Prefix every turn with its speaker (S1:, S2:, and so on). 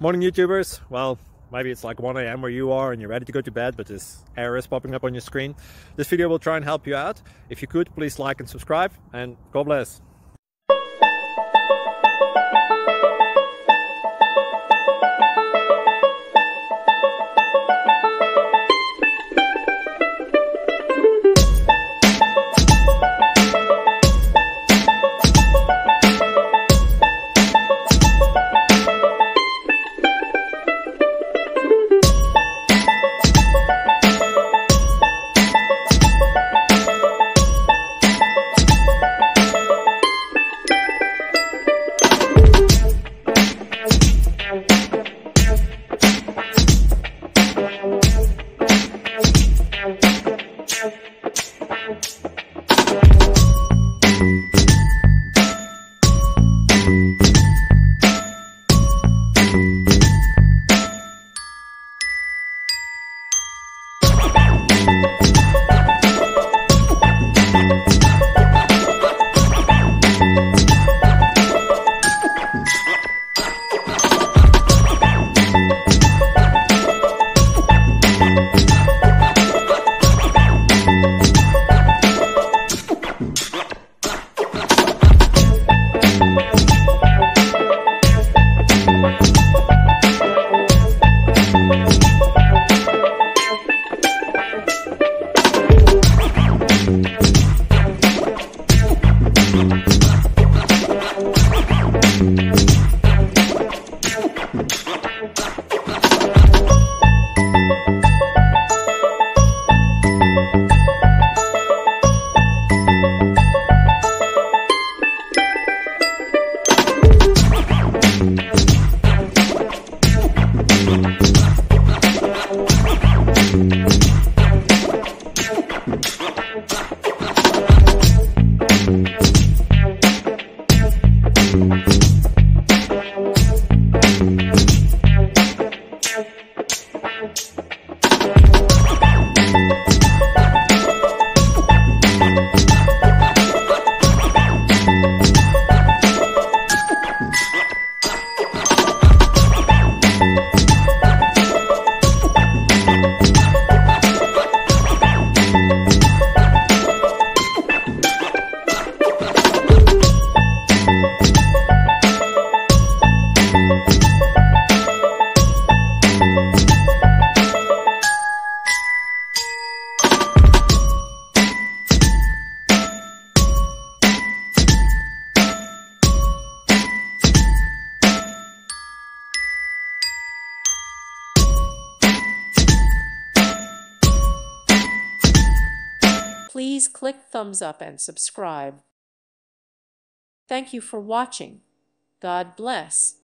S1: Morning YouTubers. Well, maybe it's like 1 a.m. where you are and you're ready to go to bed, but this error is popping up on your screen. This video will try and help you out. If you could, please like and subscribe, and God bless.
S2: Please click thumbs up and subscribe. Thank you for watching. God bless.